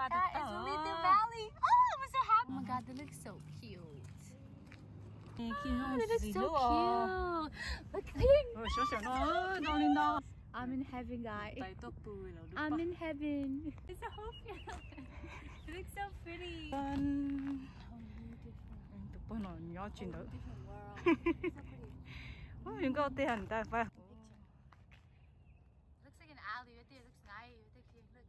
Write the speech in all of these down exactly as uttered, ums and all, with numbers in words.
That is a little valley. Oh, I'm so happy. Oh my god, they look so cute. Oh, they look so cute. Look at I'm in heaven, guys. I'm in heaven. It's a whole field. It looks so pretty. Fun. Whole different world. Oh, you go there and that far. Looks like an alley right there. It looks nice. Look.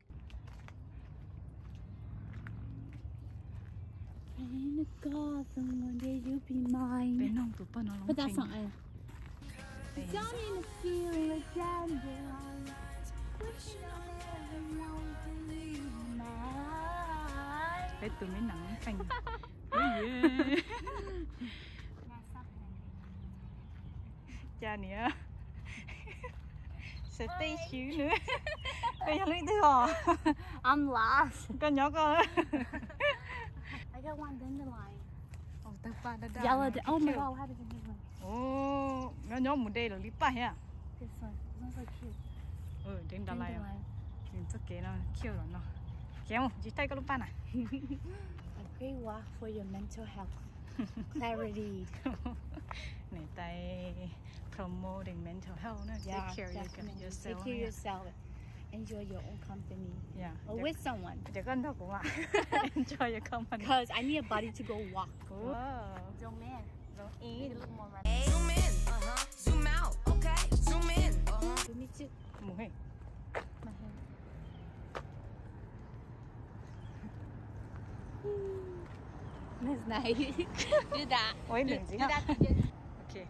In the garden, one day you'll be mine. But that's not it. Down in the field of dandelions, wishing on everyone to leave mine. Cái tụi mấy nặng phanh. Cha nè. Sẽ tê xíu nữa. Bây giờ lấy thứ hò. I'm lost. Con nhỏ con. I got one dandelion. Oh, ta pa da da. Yellow. Oh my god, what happened to this one? Oh, nó nhỏ một đây là lý pa ha. This one. This one's so cute. Ừ, đến đó lại. Nhìn rất kỹ nó, cute rồi nó. Kéo, chỉ tay có lúc pa nè. A great walk for your mental health. Clarity. Này tay promoting mental health nữa. Yeah, take care definitely. of yourself. Take care of yourself. Enjoy your own company. Yeah. Or with someone. Enjoy your company. Because I need a buddy to go walk. Wow. Zoom in. Don't Need eat. to look more right. Hey. Zoom in, uh-huh. Zoom out, okay? Zoom in, uh-huh. Do me too. Mùa hè. My hand. That's nice. Do that. Ôi, đừng gì Do ha. that again. Okay.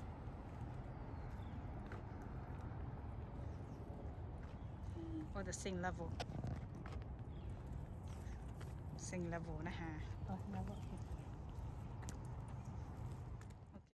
Or the same level. Same level นะฮะ Oh, no, okay.